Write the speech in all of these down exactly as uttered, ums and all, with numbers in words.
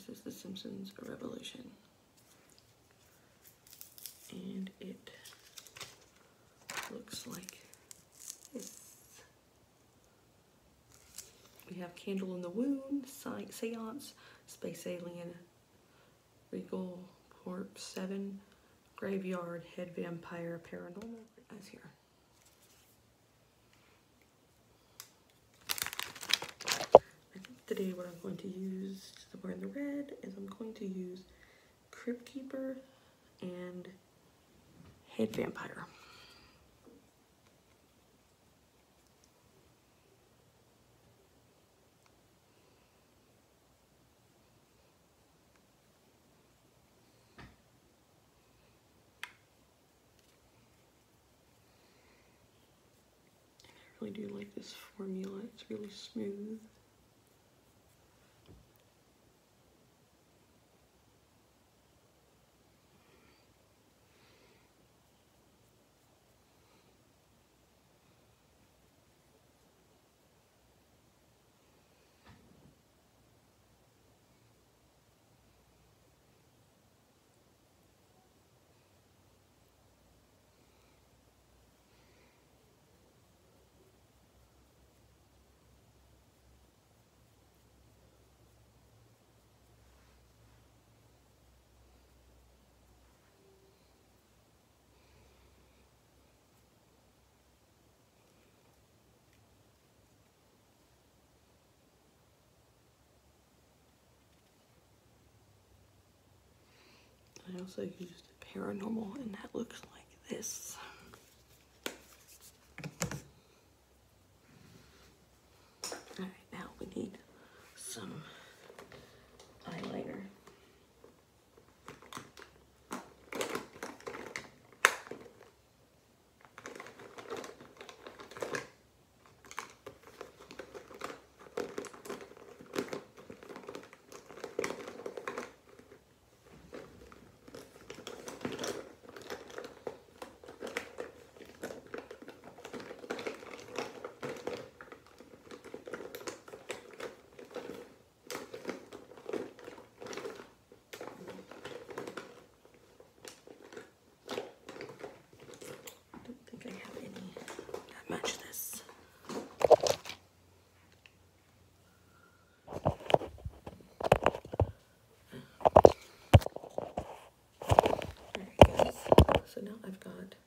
This is The Simpsons Revolution. And it looks like this. We have Candle in the Wound, Seance, Space Alien, Regal, Port seven, Graveyard, Head Vampire, Paranormal, as here. I think today what I'm going to use to wear in the red is I'm going to use Crypt Keeper and Head Vampire. I really do like this formula. It's really smooth. I also used Paranormal, and that looks like this. Alright, now we need some eyeliner. Match this. Alright guys, so now I've got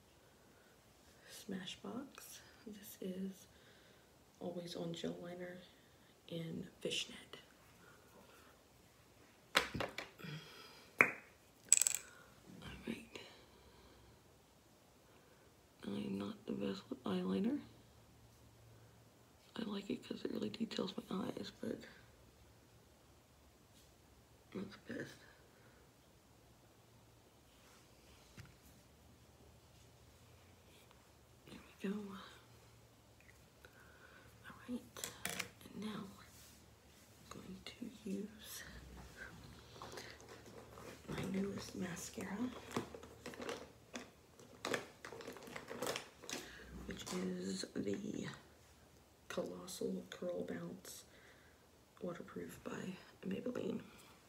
Smashbox. This is Always On Gel Liner in Fishnet. Alright. I'm not the best with eyeliner. I like it because it really details my eyes, but not the best. There we go. Alright, and now I'm going to use my newest mascara, which is the Colossal Curl Bounce Waterproof by Maybelline.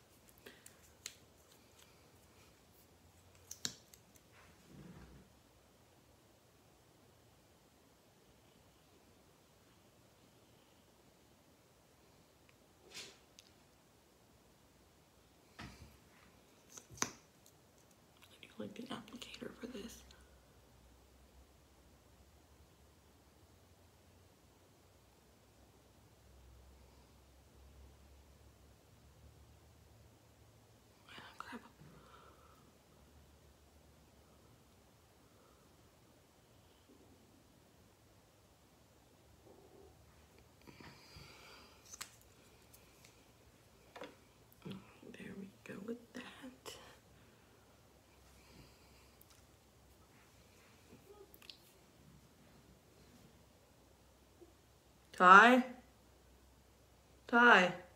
I do like the applicator for this. Crap. There we go with that. Ty? Ty?